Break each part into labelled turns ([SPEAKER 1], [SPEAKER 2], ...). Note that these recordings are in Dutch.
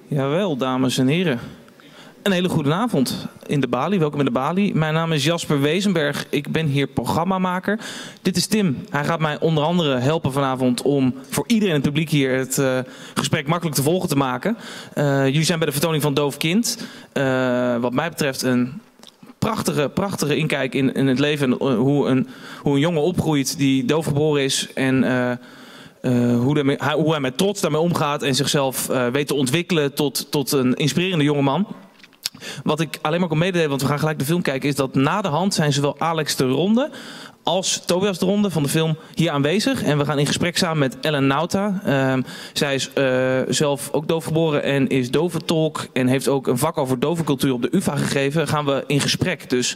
[SPEAKER 1] Jawel, dames en heren. Een hele goede avond in de Bali. Welkom in de Bali. Mijn naam is Jasper Wezenberg. Ik ben hier programmamaker. Dit is Tim. Hij gaat mij onder andere helpen vanavond om voor iedereen in het publiek hier het gesprek makkelijk te volgen te maken. Jullie zijn bij de vertoning van Doof Kind. Wat mij betreft een prachtige inkijk in het leven. En hoe een jongen opgroeit die doof geboren is. En hoe hij met trots daarmee omgaat en zichzelf weet te ontwikkelen tot een inspirerende jongeman. Wat ik alleen maar kan mededelen, want we gaan gelijk de film kijken, is dat na de hand zijn zowel Alex de Ronde als Tobias de Ronde van de film hier aanwezig. En we gaan in gesprek samen met Ellen Nauta. Zij is zelf ook doofgeboren en is doventolk en heeft ook een vak over dovencultuur op de UvA gegeven. Gaan we in gesprek. Dus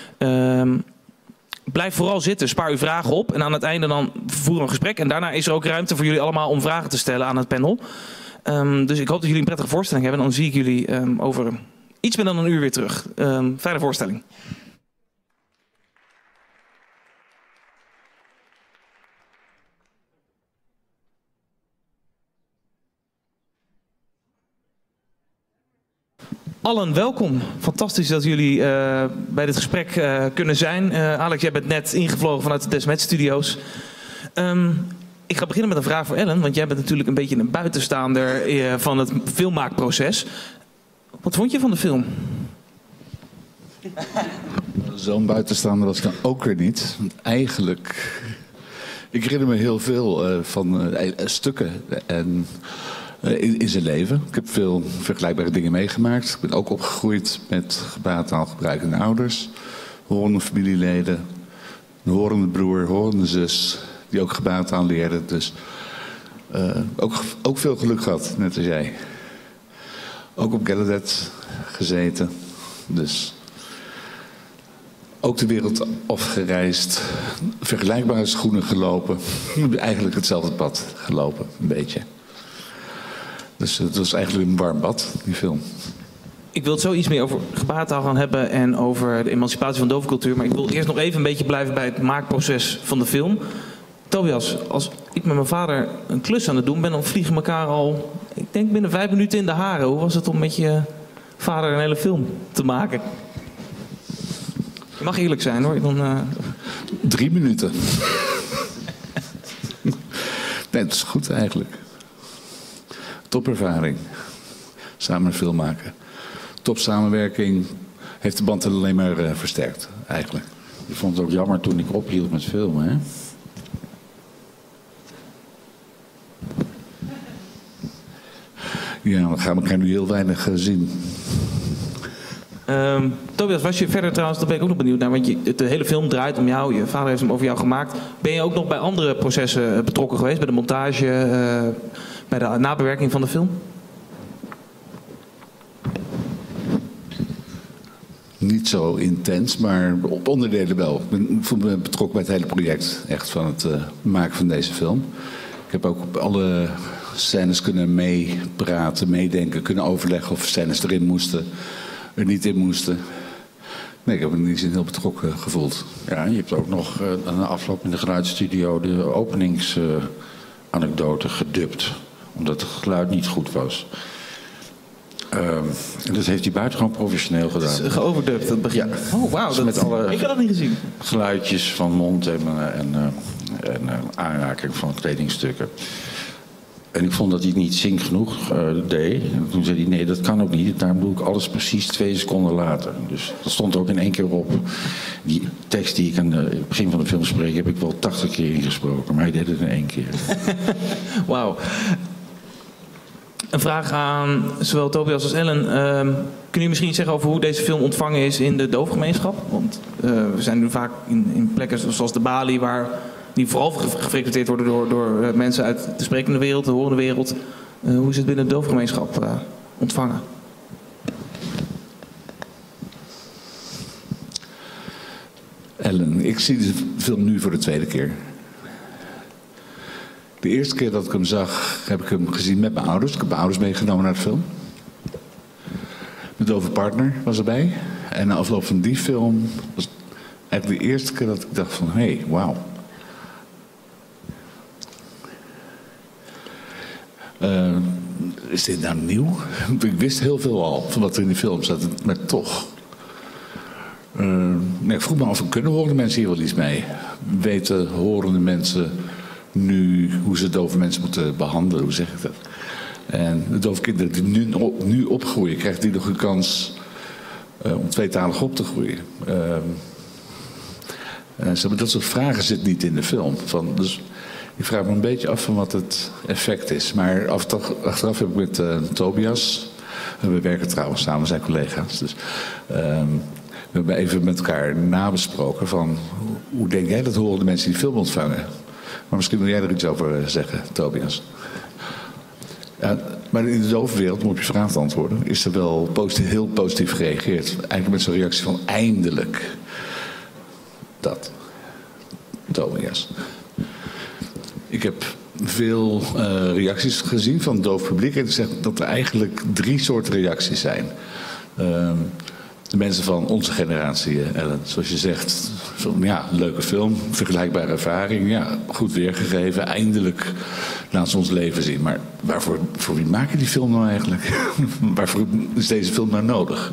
[SPEAKER 1] blijf vooral zitten, spaar uw vragen op. En aan het einde dan voeren we een gesprek. En daarna is er ook ruimte voor jullie allemaal om vragen te stellen aan het panel. Dus ik hoop dat jullie een prettige voorstelling hebben. En dan zie ik jullie over iets meer dan een uur weer terug. Fijne voorstelling. Allen, welkom. Fantastisch dat jullie bij dit gesprek kunnen zijn. Alex, jij bent net ingevlogen vanuit de Desmet Studios. Ik ga beginnen met een vraag voor Ellen, want jij bent natuurlijk een beetje een buitenstaander van het filmmaakproces. Wat vond je van de film?
[SPEAKER 2] Zo'n buitenstaander was ik dan ook weer niet. Want eigenlijk, ik herinner me heel veel van stukken en in zijn leven. Ik heb veel vergelijkbare dingen meegemaakt. Ik ben ook opgegroeid met gebarentaalgebruikende ouders, horende familieleden, een horende broer, horende zus, die ook gebarentaal leerden. Dus ook veel geluk gehad, net als jij. Ook op Gallaudet gezeten. Dus ook de wereld afgereisd. Vergelijkbare schoenen gelopen. Eigenlijk hetzelfde pad gelopen, een beetje. Dus het was eigenlijk een warm bad, die film.
[SPEAKER 1] Ik wil het zo iets meer over gebarentaal gaan hebben en over de emancipatie van dovencultuur. Maar ik wil eerst nog even een beetje blijven bij het maakproces van de film. Tobias, als ik met mijn vader een klus aan het doen ben, dan vliegen we elkaar al, ik denk binnen 5 minuten in de haren. Hoe was het om met je vader een hele film te maken? Je mag eerlijk zijn hoor. Dan,
[SPEAKER 2] 3 minuten. Nee, dat is goed eigenlijk. Topervaring. Samen een film maken. Top samenwerking. Heeft de band alleen maar versterkt, eigenlijk.
[SPEAKER 3] Je vond het ook jammer toen ik ophield met filmen, hè?
[SPEAKER 2] Ja, dan gaan we elkaar nu heel weinig zien.
[SPEAKER 1] Tobias, was je verder trouwens, daar ben ik ook nog benieuwd naar, want de hele film draait om jou, je vader heeft hem over jou gemaakt. Ben je ook nog bij andere processen betrokken geweest, bij de montage, bij de nabewerking van de film?
[SPEAKER 2] Niet zo intens, maar op onderdelen wel. Ik voel me betrokken bij het hele project, echt van het maken van deze film. Ik heb ook op alle scènes kunnen meepraten, meedenken, kunnen overleggen of scènes erin moesten, er niet in moesten. Nee, ik heb me in die zin heel betrokken gevoeld.
[SPEAKER 3] Ja, je hebt ook nog aan de afloop in de geluidsstudio de openingsanekdote gedubt. Omdat het geluid niet goed was. En dat heeft hij buitengewoon professioneel gedaan.
[SPEAKER 1] Het is geoverdubt, dat begin. Ja. Oh, wauw.
[SPEAKER 3] Dus met alle
[SPEAKER 1] ik had dat niet gezien.
[SPEAKER 3] Geluidjes van mond en aanraking van kledingstukken. En ik vond dat hij het niet zing genoeg deed. En toen zei hij, nee, dat kan ook niet. Daarom doe ik alles precies 2 seconden later. Dus dat stond er ook in 1 keer op. Die tekst die ik aan het begin van de film spreek, heb ik wel 80 keer ingesproken. Maar hij deed het in 1 keer.
[SPEAKER 1] Wauw. Een vraag aan zowel Tobias als Ellen. Kunnen jullie misschien iets zeggen over hoe deze film ontvangen is in de doofgemeenschap? Want we zijn nu vaak in plekken zoals de Bali, die vooral gefrequenteerd worden door mensen uit de sprekende wereld, de horende wereld. Hoe is het binnen de doofgemeenschap ontvangen?
[SPEAKER 2] Ellen, ik zie de film nu voor de 2e keer. De eerste keer dat ik hem zag, heb ik hem gezien met mijn ouders. Ik heb mijn ouders meegenomen naar de film. Mijn dove partner was erbij. En na afloop van die film was eigenlijk de eerste keer dat ik dacht van, hé, wauw. is dit nou nieuw? Ik wist heel veel al van wat er in die film zat, maar toch. Ik vroeg me af, kunnen horende mensen hier wel iets mee? Weten horende mensen nu hoe ze dove mensen moeten behandelen? Hoe zeg ik dat? En de dove kinderen die nu opgroeien, krijgen die nog een kans om tweetalig op te groeien? Dat soort vragen zit niet in de film. Dus ik vraag me een beetje af van wat het effect is. Maar achteraf heb ik met Tobias, we werken trouwens samen, we zijn collega's. Dus, we hebben even met elkaar nabesproken van hoe denk jij dat horende mensen die film ontvangen? Maar misschien wil jij er iets over zeggen, Tobias. Ja, maar in de dove wereld, om op je vraag te antwoorden, is er wel heel positief gereageerd. Eigenlijk met zo'n reactie van eindelijk. Dat. Tobias. Ik heb veel reacties gezien van het doof publiek. En zegt dat er eigenlijk 3 soorten reacties zijn. De mensen van onze generatie, Ellen. Zoals je zegt, ja, leuke film, vergelijkbare ervaring. Ja, goed weergegeven. Eindelijk laten ze ons leven zien. Maar voor wie maken die film nou eigenlijk? Waarvoor is deze film nou nodig?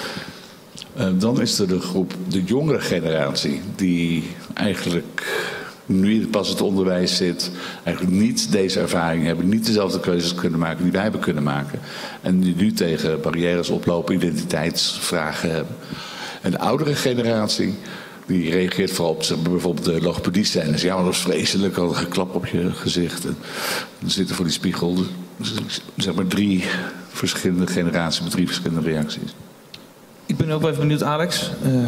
[SPEAKER 2] Dan is er de groep, de jongere generatie, die eigenlijk nu pas het onderwijs zit, eigenlijk niet deze ervaring hebben, niet dezelfde keuzes kunnen maken die wij hebben kunnen maken. En die nu tegen barrières oplopen, identiteitsvragen hebben. En de oudere generatie, die reageert vooral op bijvoorbeeld de logopedie-scènes. Ja, maar dat is vreselijk, al een geklap op je gezicht. En dan zitten voor die spiegel, zeg maar 3 verschillende generaties met 3 verschillende reacties.
[SPEAKER 1] Ik ben ook wel even benieuwd, Alex.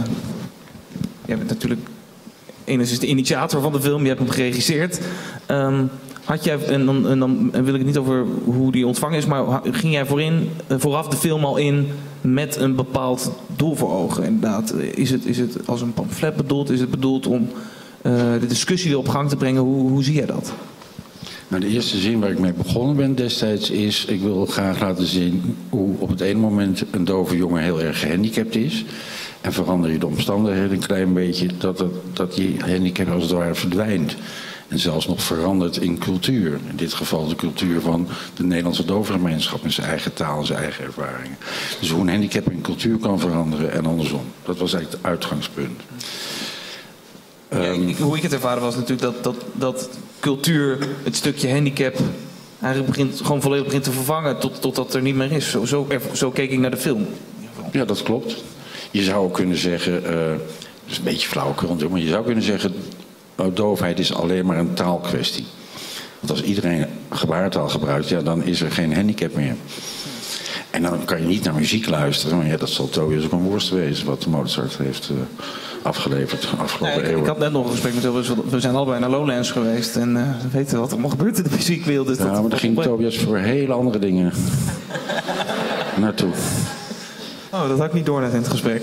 [SPEAKER 1] Jij bent natuurlijk enigszins de initiator van de film. Je hebt hem geregisseerd. Had jij, en dan wil ik het niet over hoe die ontvangen is, maar ging jij vooraf de film al in met een bepaald doel voor ogen? Inderdaad, is het als een pamflet bedoeld? Is het bedoeld om de discussie weer op gang te brengen? Hoe zie jij dat?
[SPEAKER 3] Nou, de eerste zin waar ik mee begonnen ben destijds is, ik wil graag laten zien hoe op het ene moment een dove jongen heel erg gehandicapt is. En verander je de omstandigheden een klein beetje, dat die handicap als het ware verdwijnt. En zelfs nog verandert in cultuur. In dit geval de cultuur van de Nederlandse dovengemeenschap met zijn eigen taal en zijn eigen ervaringen. Dus hoe een handicap in cultuur kan veranderen en andersom. Dat was eigenlijk het uitgangspunt.
[SPEAKER 1] Hoe ik het ervaren was natuurlijk dat cultuur het stukje handicap eigenlijk gewoon volledig begint te vervangen totdat er niet meer is. Zo keek ik naar de film.
[SPEAKER 3] Ja, dat klopt. Je zou ook kunnen zeggen, dat is een beetje flauwekul, maar je zou kunnen zeggen, doofheid is alleen maar een taalkwestie. Want als iedereen gebarentaal gebruikt, ja, dan is er geen handicap meer. En dan kan je niet naar muziek luisteren, maar ja, dat zal Tobias ook een worst wezen wat Mozart heeft afgeleverd de afgelopen eeuwen.
[SPEAKER 1] Ik had net nog een gesprek met Tobias, we zijn allebei naar Lowlands geweest en we weten wat er allemaal gebeurt in de muziekwereld. Dus
[SPEAKER 3] ja, maar daar ging Tobias voor hele andere dingen naartoe.
[SPEAKER 1] Oh, dat had ik niet door net in het gesprek.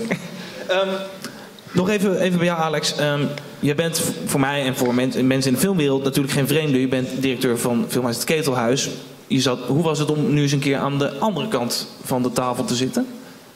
[SPEAKER 1] Nog even bij jou, Alex. Je bent voor mij en voor mensen in de filmwereld natuurlijk geen vreemde. Je bent directeur van Filmhuis Het Ketelhuis. Hoe was het om nu eens een keer aan de andere kant van de tafel te zitten?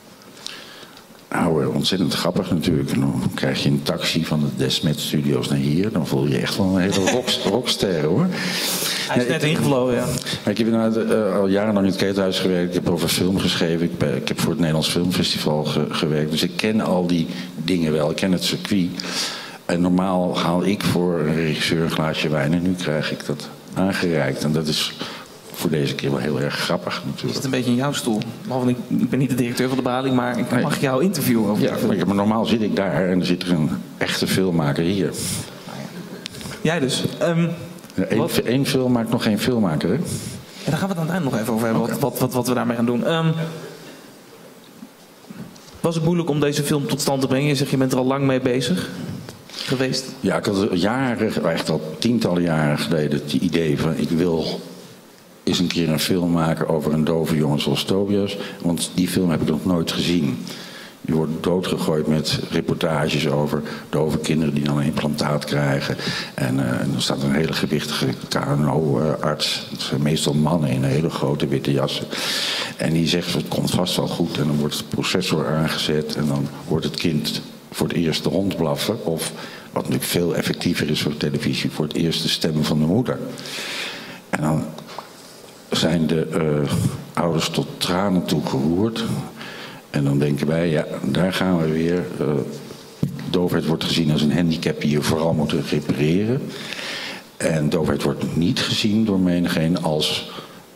[SPEAKER 3] Nou, ontzettend grappig natuurlijk. En dan krijg je een taxi van de Desmet Studios naar hier. Dan voel je echt wel een hele rockster, hoor.
[SPEAKER 1] Hij is net ingevlogen, ja.
[SPEAKER 3] Ik heb al jarenlang in het Ketelhuis gewerkt. Ik heb over film geschreven. Ik heb voor het Nederlands Filmfestival gewerkt. Dus ik ken al die dingen wel. Ik ken het circuit. En normaal haal ik voor een regisseur een glaasje wijn. En nu krijg ik dat aangereikt. En dat is voor deze keer wel heel erg grappig natuurlijk.
[SPEAKER 1] Het zit een beetje in jouw stoel. Behalve, ik ben niet de directeur van de balie, maar ik mag jou interviewen over de film.
[SPEAKER 3] Maar normaal zit ik daar en er zit er een echte filmmaker hier.
[SPEAKER 1] Jij dus.
[SPEAKER 3] Eén film maakt nog geen filmmaker, hè?
[SPEAKER 1] Ja, daar gaan we het aan het eind nog even over hebben, okay. wat we daarmee gaan doen. Was het moeilijk om deze film tot stand te brengen? Je zegt, je bent er al lang mee bezig geweest.
[SPEAKER 3] Ja, ik had echt al tientallen jaren geleden het idee van, ik wil eens een keer een film maken over een dove jongen zoals Tobias. Want die film heb ik nog nooit gezien. Die wordt doodgegooid met reportages over dove kinderen die dan een implantaat krijgen. En dan staat een hele gewichtige KNO-arts. Het zijn meestal mannen in hele grote witte jassen. En die zegt, het komt vast wel goed. En dan wordt de processor aangezet. En dan hoort het kind voor het eerst de hond blaffen. Of, wat natuurlijk veel effectiever is voor televisie, voor het eerst de stem van de moeder. En dan zijn de ouders tot tranen toe geroerd. En dan denken wij, ja, daar gaan we weer. Doofheid wordt gezien als een handicap die je vooral moet repareren. En doofheid wordt niet gezien door menigeen als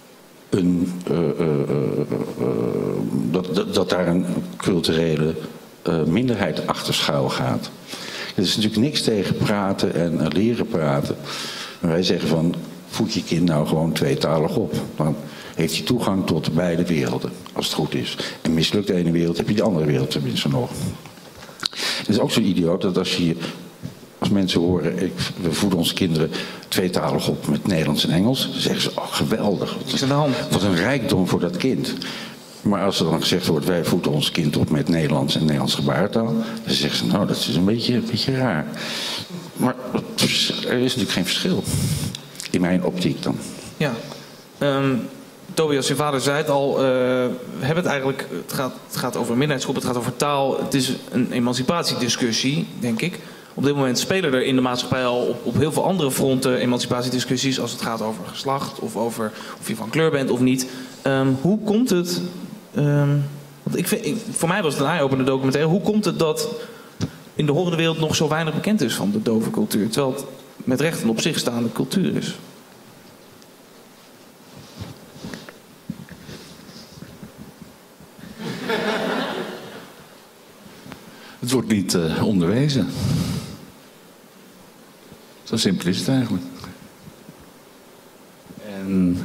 [SPEAKER 3] dat daar een culturele minderheid achter schuil gaat. Er is natuurlijk niks tegen praten en leren praten. Maar wij zeggen van, voed je kind nou gewoon tweetalig op. Dan heeft hij toegang tot beide werelden, als het goed is. En mislukt de ene wereld, heb je de andere wereld tenminste nog. Het is ook zo idioot dat als mensen horen, we voeden onze kinderen tweetalig op met Nederlands en Engels, dan zeggen ze, oh geweldig. Wat een rijkdom voor dat kind. Maar als er dan gezegd wordt, wij voeden ons kind op met Nederlands en Nederlands gebaartaal, dan zeggen ze, nou dat is een beetje raar. Maar er is natuurlijk geen verschil. In mijn optiek dan.
[SPEAKER 1] Ja. Tobias, je vader zei het al, we hebben het eigenlijk, het gaat over minderheidsgroep, het gaat over taal. Het is een emancipatiediscussie, denk ik. Op dit moment spelen er in de maatschappij al op heel veel andere fronten emancipatiediscussies, als het gaat over geslacht of over of je van kleur bent of niet. Hoe komt het, want voor mij was het een eye-opener documentaire, hoe komt het dat in de horende wereld nog zo weinig bekend is van de dove cultuur, terwijl het met recht een op zich staande cultuur is?
[SPEAKER 2] Het wordt niet onderwezen. Zo simpel is het eigenlijk. En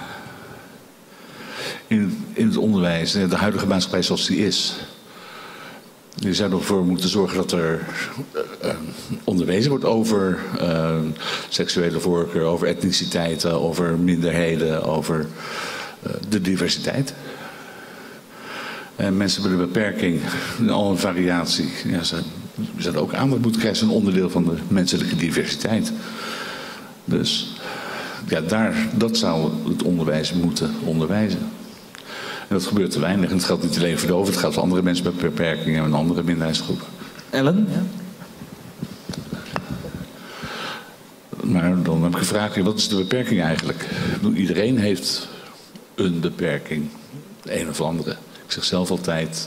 [SPEAKER 2] in het onderwijs, de huidige maatschappij zoals die is, je zou ervoor moeten zorgen dat er onderwezen wordt over seksuele voorkeur, over etniciteiten, over minderheden, over de diversiteit. En mensen met een beperking, al een variatie, ja, ze zouden ook aandacht moeten krijgen. Ze zijn een onderdeel van de menselijke diversiteit. Dus ja, dat zou het onderwijs moeten onderwijzen. En dat gebeurt te weinig. En het geldt niet alleen voor de het geldt voor andere mensen met beperkingen en andere minderheidsgroepen.
[SPEAKER 1] Ellen? Ja.
[SPEAKER 2] Maar dan heb ik gevraagd, wat is de beperking eigenlijk? Iedereen heeft een beperking, de een of andere. Ik zeg zelf altijd,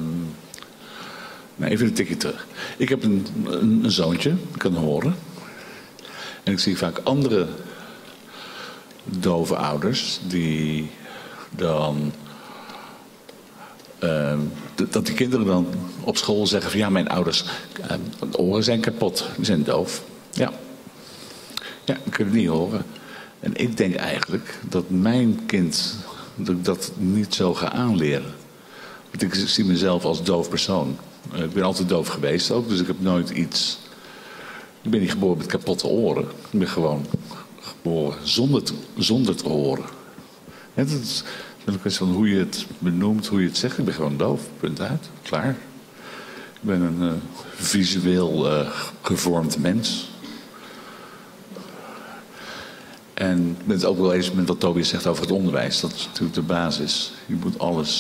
[SPEAKER 2] maar even een tikje terug. Ik heb een zoontje, ik kan horen. En ik zie vaak andere dove ouders die dan dat die kinderen dan op school zeggen van ja, mijn ouders de oren zijn kapot, die zijn doof. Ja, ik kan het niet horen. En ik denk eigenlijk dat mijn kind, dat ik dat niet zo ga aanleren. Want ik zie mezelf als doof persoon. Ik ben altijd doof geweest ook, dus ik heb nooit iets. Ik ben niet geboren met kapotte oren. Ik ben gewoon geboren zonder te horen. Het is een kwestie van hoe je het benoemt, hoe je het zegt. Ik ben gewoon doof, punt uit, klaar. Ik ben een visueel gevormd mens. En ik ben het ook wel eens met wat Tobias zegt over het onderwijs. Dat is natuurlijk de basis. Je moet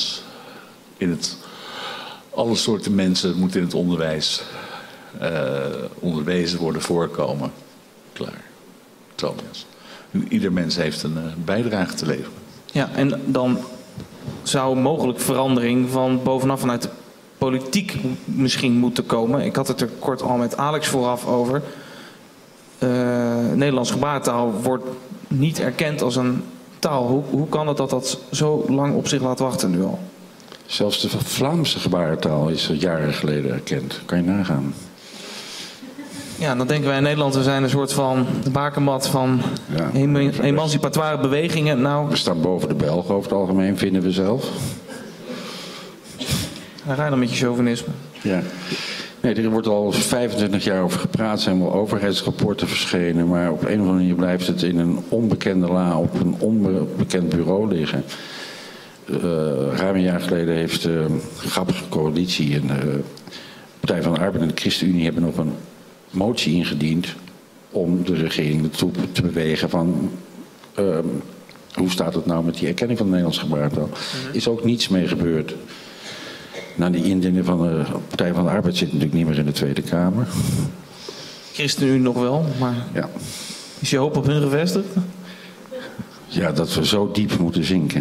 [SPEAKER 2] alle soorten mensen moeten in het onderwijs onderwezen worden, voorkomen. Klaar. Tobias. Ieder mens heeft een bijdrage te leveren.
[SPEAKER 1] Ja, en dan zou mogelijk verandering van bovenaf vanuit de politiek misschien moeten komen. Ik had het er kort al met Alex vooraf over. Nederlands gebaartaal wordt niet erkend als een taal. Hoe kan het dat dat zo lang op zich laat wachten nu al?
[SPEAKER 3] Zelfs de Vlaamse gebarentaal is jaren geleden erkend. Kan je nagaan.
[SPEAKER 1] Ja, dan denken wij in Nederland, we zijn een soort van bakermat van emancipatoire bewegingen. Nou,
[SPEAKER 3] we staan boven de Belgen over het algemeen, vinden we zelf.
[SPEAKER 1] Daar ga je dan met je chauvinisme.
[SPEAKER 3] Ja. Nee, er wordt al 25 jaar over gepraat, zijn wel overheidsrapporten verschenen, maar op een of andere manier blijft het in een onbekende la op een onbekend bureau liggen. Ruim een jaar geleden heeft de grappige coalitie en de Partij van de Arbeid en de ChristenUnie hebben nog een motie ingediend om de regering ertoe te bewegen van hoe staat het nou met die erkenning van het Nederlands gebaartaal. Is ook niets mee gebeurd. Nou, die indiening van de Partij van de Arbeid zit natuurlijk niet meer in de Tweede Kamer.
[SPEAKER 1] ChristenUnie nog wel, maar
[SPEAKER 3] ja.
[SPEAKER 1] Is je hoop op hun gevestigd?
[SPEAKER 3] Ja, dat we zo diep moeten zinken.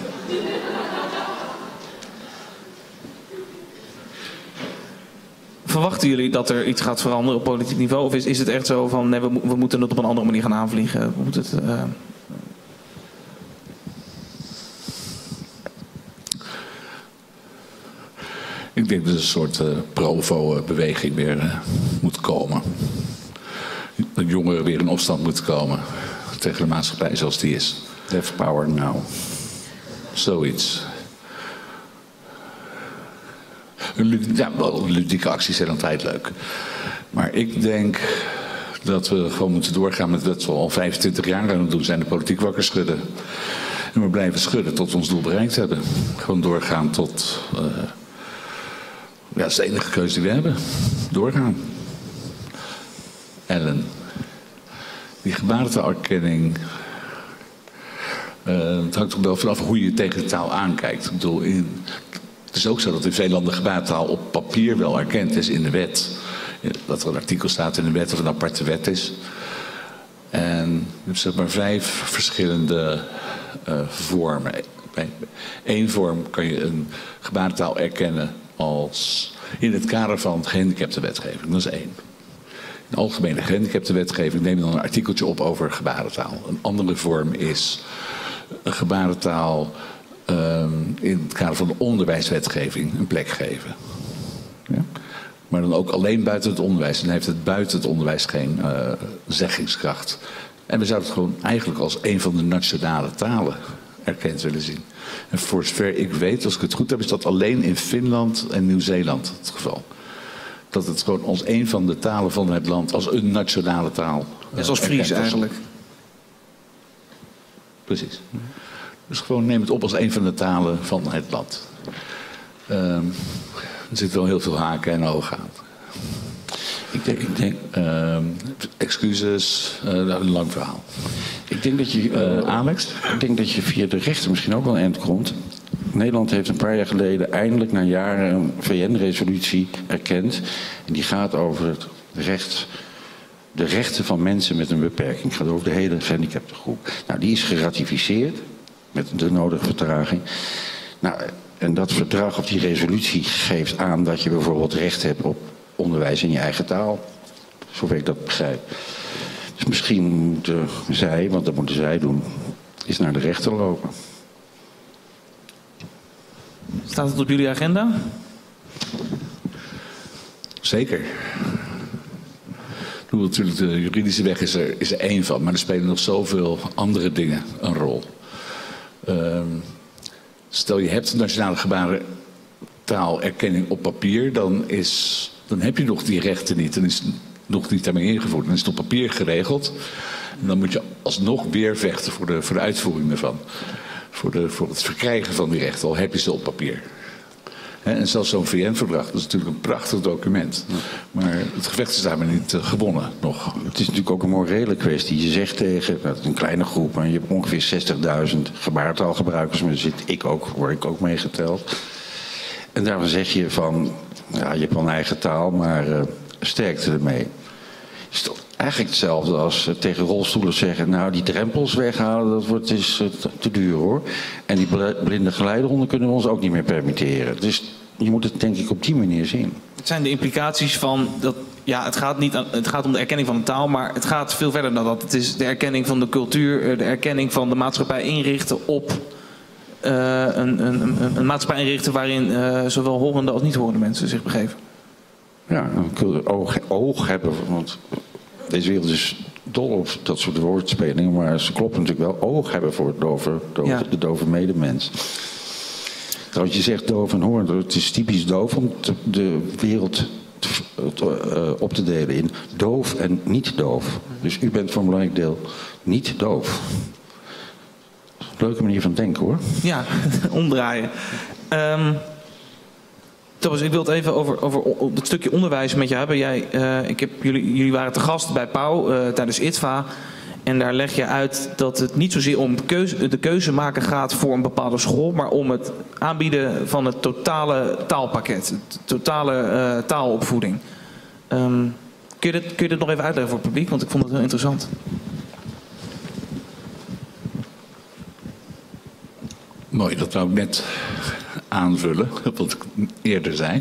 [SPEAKER 1] Verwachten jullie dat er iets gaat veranderen op politiek niveau? Of is het echt zo van, nee, we moeten het op een andere manier gaan aanvliegen? We moeten het,
[SPEAKER 2] Ik denk dat er een soort provo-beweging weer moet komen. Dat jongeren weer in opstand moeten komen tegen de maatschappij zoals die is.
[SPEAKER 3] Left power now.
[SPEAKER 2] Zoiets. Ludieke acties zijn altijd leuk. Maar ik denk dat we gewoon moeten doorgaan met wat we al 25 jaar aan het doen zijn. De politiek wakker schudden. En we blijven schudden tot we ons doel bereikt hebben. Gewoon doorgaan tot... ja, dat is de enige keuze die we hebben. Doorgaan. Ellen. Die gebarentaalerkenning... het hangt ook wel vanaf hoe je tegen de taal aankijkt. Ik bedoel, het is ook zo dat in veel landen gebarentaal op papier wel erkend is in de wet. Dat er een artikel staat in de wet of een aparte wet is. En je hebt zeg maar 5 verschillende vormen. Bij 1 vorm kan je een gebarentaal erkennen als in het kader van gehandicaptenwetgeving. Dat is 1. In de algemene gehandicaptenwetgeving neem je dan een artikeltje op over gebarentaal. Een andere vorm is een gebarentaal in het kader van de onderwijswetgeving een plek geven. Ja? Maar dan ook alleen buiten het onderwijs. Dan heeft het buiten het onderwijs geen zeggingskracht. En we zouden het gewoon eigenlijk als een van de nationale talen erkend willen zien. En voor zover ik weet, als ik het goed heb, is dat alleen in Finland en Nieuw-Zeeland het geval. Dat het gewoon als een van de talen van het land, als een nationale taal.
[SPEAKER 1] Net zoals Fries eigenlijk.
[SPEAKER 2] Precies. Dus gewoon neem het op als een van de talen van het land. Er zit wel heel veel haken en ogen aan. Ik denk excuses, een lang verhaal.
[SPEAKER 3] Ik denk dat je,
[SPEAKER 2] Alex?
[SPEAKER 3] Ik denk dat je via de rechter misschien ook wel een eind komt. Nederland heeft een paar jaar geleden eindelijk na jaren een VN-resolutie erkend. En die gaat over het de rechten van mensen met een beperking. Het gaat over de hele gehandicaptengroep. Nou, die is geratificeerd met de nodige vertraging. Nou, en dat verdrag of die resolutie geeft aan dat je bijvoorbeeld recht hebt op onderwijs in je eigen taal. Zover ik dat begrijp. Dus misschien moeten zij, want dat moeten zij doen, is naar de rechter lopen.
[SPEAKER 1] Staat het op jullie agenda?
[SPEAKER 2] Zeker. Natuurlijk, de juridische weg is er één van, maar er spelen nog zoveel andere dingen een rol. Stel je hebt nationale gebarentaalerkenning op papier, dan heb je nog die rechten niet. Dan is het nog niet daarmee ingevoerd. Dan is het op papier geregeld. En dan moet je alsnog weer vechten voor de uitvoering ervan. Voor het verkrijgen van die rechten, al heb je ze op papier. En zelfs zo'n VN-verdrag, dat is natuurlijk een prachtig document. Maar het gevecht is daarmee niet gewonnen nog.
[SPEAKER 3] Het is natuurlijk ook een morele kwestie. Je zegt tegen, dat is een kleine groep, maar je hebt ongeveer 60.000 gebaartaalgebruikers. Maar daar word ik ook meegeteld. En daarvan zeg je van, ja, je hebt wel een eigen taal, maar sterkte ermee. Het is toch eigenlijk hetzelfde als tegen rolstoelen zeggen, nou die drempels weghalen, dat is te duur hoor. En die blinde geleidehonden kunnen we ons ook niet meer permitteren. Dus je moet het denk ik op die manier zien.
[SPEAKER 1] Het zijn de implicaties van dat, ja, het gaat om de erkenning van de taal, maar het gaat veel verder dan dat. Het is de erkenning van de cultuur, de erkenning van de maatschappij inrichten op een maatschappij inrichten waarin zowel horende als niet horende mensen zich begeven.
[SPEAKER 3] Ja, oog hebben, want deze wereld is dol op dat soort woordspelingen, maar ze kloppen natuurlijk wel. Oog hebben voor de dove medemens. Trouwens, je zegt doof en hoorn, het is typisch doof om de wereld op te delen in doof en niet doof. Dus u bent voor een belangrijk deel niet doof. Leuke manier van denken hoor.
[SPEAKER 1] Ja, omdraaien. Thomas, ik wil het even over het stukje onderwijs met je hebben. Jullie waren te gast bij Pauw tijdens ITVA. En daar leg je uit dat het niet zozeer om de keuze maken gaat voor een bepaalde school, maar om het aanbieden van het totale taalpakket, de totale taalopvoeding. Kun je dit nog even uitleggen voor het publiek? Want ik vond het heel interessant.
[SPEAKER 2] Mooi, dat wou ik net aanvullen, wat ik eerder zei.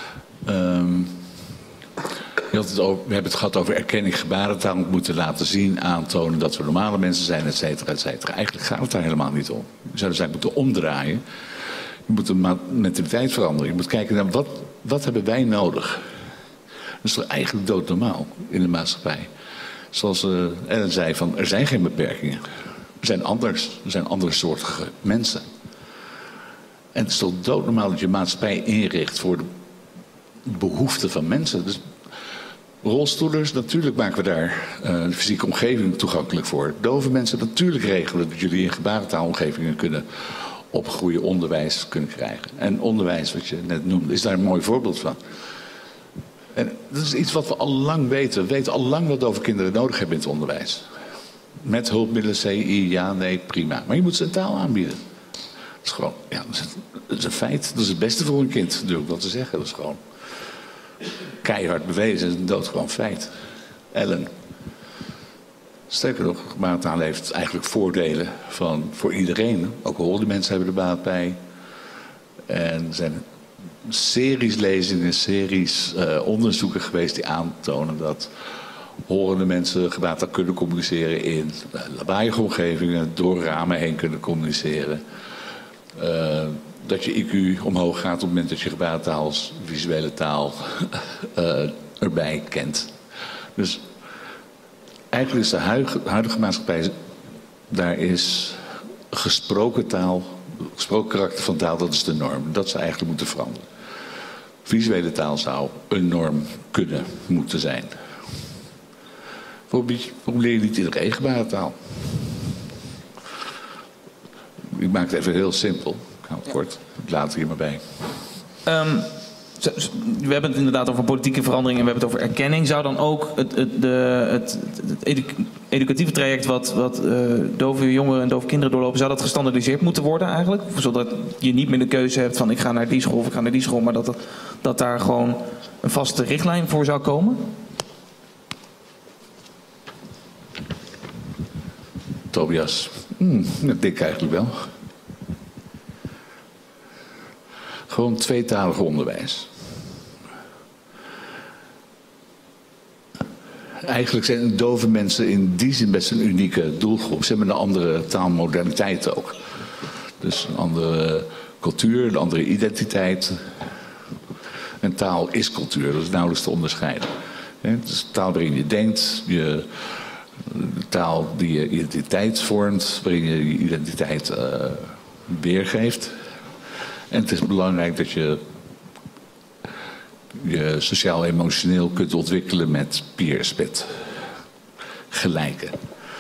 [SPEAKER 2] We hebben het gehad over erkenning, gebarentaal moeten laten zien, aantonen dat we normale mensen zijn, et cetera, et cetera. Eigenlijk gaat het daar helemaal niet om. Je zou dus eigenlijk moeten omdraaien. Je moet de mentaliteit veranderen. Je moet kijken naar wat hebben wij nodig. Dat is toch eigenlijk doodnormaal in de maatschappij. Zoals Ellen zei, er zijn geen beperkingen. We zijn anders. We zijn andersoortige mensen. En het is toch doodnormaal dat je maatschappij inricht voor de behoeften van mensen. Dus rolstoelers, natuurlijk maken we daar de fysieke omgeving toegankelijk voor. Dove mensen, natuurlijk regelen dat jullie in gebarentaalomgevingen kunnen opgroeien, onderwijs kunnen krijgen. En onderwijs, wat je net noemde, is daar een mooi voorbeeld van. En dat is iets wat we al lang weten. We weten al lang wat dove kinderen nodig hebben in het onderwijs. Met hulpmiddelen, CI, ja, nee, prima. Maar je moet ze een taal aanbieden. Dat is gewoon, ja, dat is een feit. Dat is het beste voor een kind, durf ik wel te zeggen. Dat is gewoon keihard bewezen. Dat is een doodgewoon feit. Ellen. Sterker nog, gebarentaal heeft eigenlijk voordelen voor iedereen. Ook horende mensen hebben er baat bij. En er zijn series lezingen, series onderzoeken geweest die aantonen dat horende mensen gebarentaal kunnen communiceren in lawaaiige omgevingen, door ramen heen kunnen communiceren. Dat je IQ omhoog gaat op het moment dat je gebarentaal als visuele taal erbij kent. Dus eigenlijk is de huidige maatschappij, daar is gesproken taal, gesproken karakter van taal, dat is de norm. Dat zou eigenlijk moeten veranderen. Visuele taal zou een norm moeten zijn. Waarom leer je niet iedereen gebarentaal? Ik maak het even heel simpel. Ik hou het kort. Ik laat het hier maar bij.
[SPEAKER 1] We hebben het inderdaad over politieke verandering en we hebben het over erkenning. Zou dan ook het educatieve traject wat dove jongeren en dove kinderen doorlopen, zou dat gestandaardiseerd moeten worden eigenlijk? Zodat je niet meer de keuze hebt van ik ga naar die school of ik ga naar die school, maar dat daar gewoon een vaste richtlijn voor zou komen?
[SPEAKER 2] Tobias, dat denk ik eigenlijk wel. Gewoon tweetalig onderwijs. Eigenlijk zijn dove mensen in die zin best een unieke doelgroep. Ze hebben een andere taalmodaliteit ook. Dus een andere cultuur, een andere identiteit. En taal is cultuur, dat is nauwelijks te onderscheiden. Het is taal waarin je denkt, de taal die je identiteit vormt, waarin je je identiteit weergeeft. En het is belangrijk dat je je sociaal-emotioneel kunt ontwikkelen met peers, met gelijken.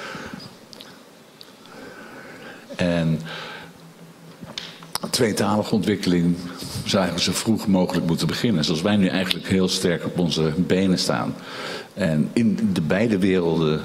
[SPEAKER 2] En tweetalige ontwikkeling zou eigenlijk zo vroeg mogelijk moeten beginnen. Zoals wij nu eigenlijk heel sterk op onze benen staan. En in de beide werelden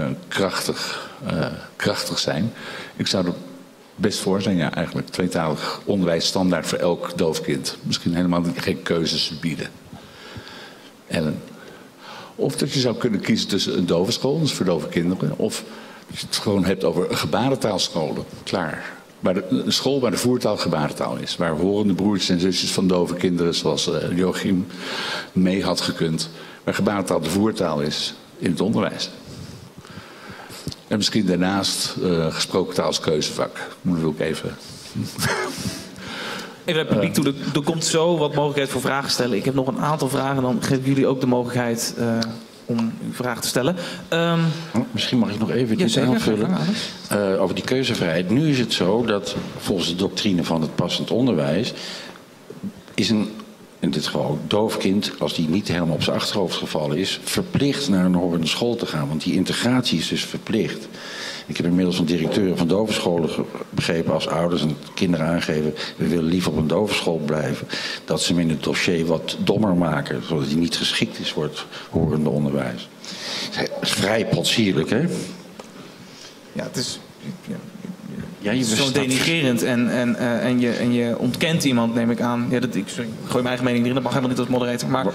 [SPEAKER 2] krachtig zijn. Ik zou er best voor zijn, ja, eigenlijk tweetalig onderwijs standaard voor elk doof kind. Misschien helemaal geen keuzes bieden. Ellen. Of dat je zou kunnen kiezen tussen een dove school, dus voor dove kinderen. Of dat je het gewoon hebt over gebarentaalscholen. Klaar. Een school waar de voertaal gebarentaal is. Waar horende broertjes en zusjes van dove kinderen, zoals Joachim, mee had gekund. Waar gebarentaal de voertaal is in het onderwijs. En misschien daarnaast gesproken taal als keuzevak. Dat wil ik even.
[SPEAKER 1] Even naar het publiek toe. Er komt zo wat mogelijkheid voor vragen stellen. Ik heb nog een aantal vragen. Dan geven jullie ook de mogelijkheid om uw vraag te stellen.
[SPEAKER 3] Misschien mag ik nog even iets aanvullen over die keuzevrijheid. Nu is het zo dat volgens de doctrine van het passend onderwijs is in dit geval ook doof kind, als die niet helemaal op zijn achterhoofd gevallen is, verplicht naar een horende school te gaan. Want die integratie is dus verplicht. Ik heb inmiddels van directeuren van dovenscholen begrepen, als ouders en kinderen aangeven, we willen liever op een dovenschool blijven, dat ze hem in het dossier wat dommer maken, zodat hij niet geschikt is voor het horende onderwijs. Dat is vrij potsierlijk, hè?
[SPEAKER 1] Ja, het is...
[SPEAKER 3] Ja,
[SPEAKER 1] het is zo denigrerend en je ontkent iemand, neem ik aan. Ja, ik gooi mijn eigen mening erin, dat mag helemaal niet als moderator. Maar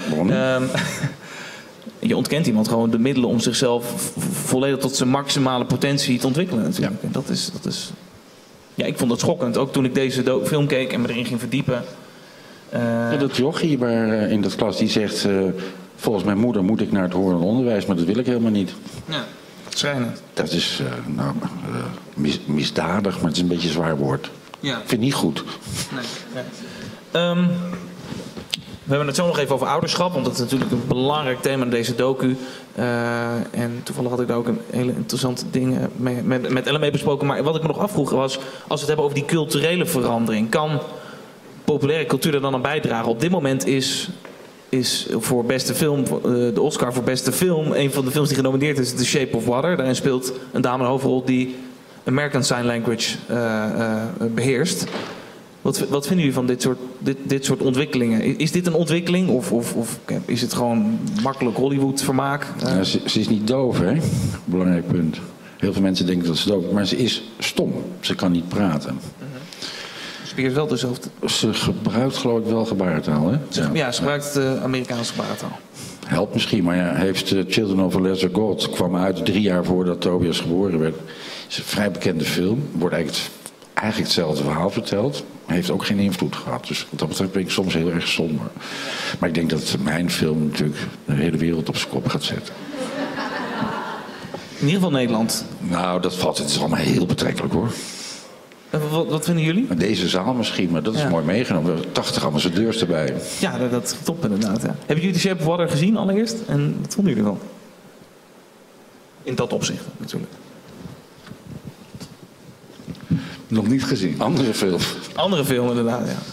[SPEAKER 1] je ontkent iemand gewoon de middelen om zichzelf volledig tot zijn maximale potentie te ontwikkelen natuurlijk. En dat is... Ja, ik vond dat schokkend. Ook toen ik deze film keek en me erin ging verdiepen.
[SPEAKER 3] Ja, dat jochie in dat klas die zegt... volgens mijn moeder moet ik naar het horend onderwijs, maar dat wil ik helemaal niet.
[SPEAKER 1] Ja, schrijnend.
[SPEAKER 3] Dat is misdadig, maar het is een beetje een zwaar woord.
[SPEAKER 1] Ja.
[SPEAKER 3] Ik vind het niet goed.
[SPEAKER 1] Nee. We hebben het zo nog even over ouderschap, want dat is natuurlijk een belangrijk thema in deze docu. En toevallig had ik daar ook een hele interessante ding met Ellen mee besproken. Maar wat ik me nog afvroeg was, als we het hebben over die culturele verandering, kan populaire cultuur er dan aan bijdragen? Op dit moment is voor beste film, de Oscar voor beste film, een van de films die genomineerd is, The Shape of Water. Daarin speelt een dame een hoofdrol die American Sign Language beheerst. Wat vinden jullie van dit soort ontwikkelingen? Is dit een ontwikkeling of is het gewoon makkelijk Hollywood-vermaak?
[SPEAKER 3] Ja, ze is niet doof, hè? Belangrijk punt. Heel veel mensen denken dat ze doof is, maar ze is stom. Ze kan niet praten.
[SPEAKER 1] Ze beheerst wel dezelfde.
[SPEAKER 3] Ze gebruikt geloof ik wel gebarentaal, hè?
[SPEAKER 1] Ja, ze gebruikt Amerikaanse gebarentaal.
[SPEAKER 3] Helpt misschien, maar ja, heeft Children of a Lesser God kwam uit 3 jaar voordat Tobias geboren werd. Het is een vrij bekende film. Wordt eigenlijk hetzelfde verhaal verteld. Heeft ook geen invloed gehad. Dus wat dat betreft ben ik soms heel erg somber. Maar ik denk dat mijn film natuurlijk de hele wereld op zijn kop gaat zetten.
[SPEAKER 1] In ieder geval Nederland.
[SPEAKER 3] Nou, het is allemaal heel betrekkelijk hoor.
[SPEAKER 1] Wat vinden jullie?
[SPEAKER 3] Deze zaal misschien, maar dat is mooi meegenomen. We hebben 80 ambassadeurs erbij.
[SPEAKER 1] Ja, dat is top inderdaad. Ja. Hebben jullie The Shape of Water gezien allereerst? En wat vonden jullie ervan? In dat opzicht natuurlijk.
[SPEAKER 2] Nog niet gezien.
[SPEAKER 3] Andere film
[SPEAKER 1] inderdaad, ja.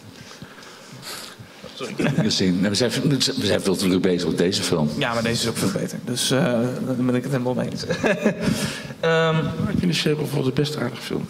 [SPEAKER 2] Sorry. We zijn veel te druk bezig met deze film.
[SPEAKER 1] Ja, maar deze is ook veel beter. Dus daar ben ik het helemaal mee eens.
[SPEAKER 3] Ik vind The Shape of Water best een aardige film.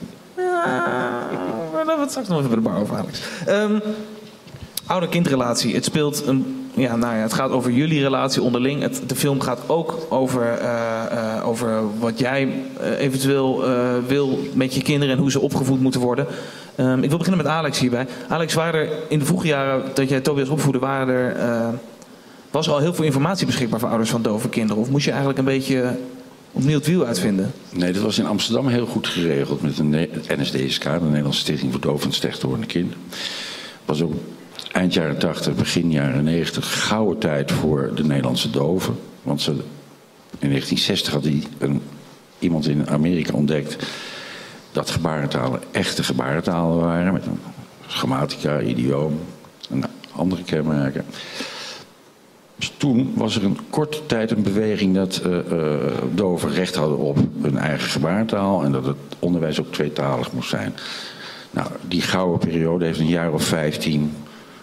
[SPEAKER 1] Daar hebben we het straks nog even bij de bar over, Alex. Ouder-kindrelatie. Het speelt het gaat over jullie relatie onderling. De film gaat ook over wat jij eventueel wil met je kinderen en hoe ze opgevoed moeten worden. Ik wil beginnen met Alex hierbij. Alex, waren er in de vroege jaren dat jij Tobias opvoedde, was er al heel veel informatie beschikbaar voor ouders van dove kinderen? Of moest je eigenlijk een beetje opnieuw het wiel uitvinden?
[SPEAKER 3] Nee, dat was in Amsterdam heel goed geregeld met het NSDSK, de Nederlandse Stichting voor Doof en Slechthorende Kinderen. Was ook eind jaren 80, begin jaren 90 gouden tijd voor de Nederlandse doven. Want in 1960 had iemand in Amerika ontdekt dat gebarentalen echte gebarentalen waren. Met een grammatica, idioom en andere kenmerken. Dus toen was er een korte tijd een beweging dat doven recht hadden op hun eigen gebarentaal. En dat het onderwijs ook tweetalig moest zijn. Nou, die gouden periode heeft een jaar of 15